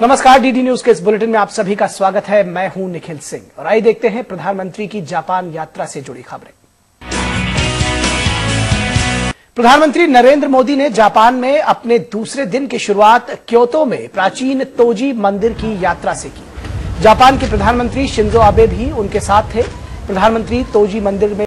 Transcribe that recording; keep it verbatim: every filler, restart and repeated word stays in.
नमस्कार, DD news के इस बुलेटिन में आप सभी का स्वागत है। मैं हूं निखिल सिंह और आइए देखते हैं प्रधानमंत्री की जापान यात्रा से जुड़ी खबरें। प्रधानमंत्री नरेंद्र मोदी ने जापान में अपने दूसरे दिन की शुरुआत क्योतो में प्राचीन तोजी मंदिर की यात्रा से की। जापान के प्रधानमंत्री शिंजो आबे भी उनके साथ थे। प्रधानमंत्री तोजी मंदिर में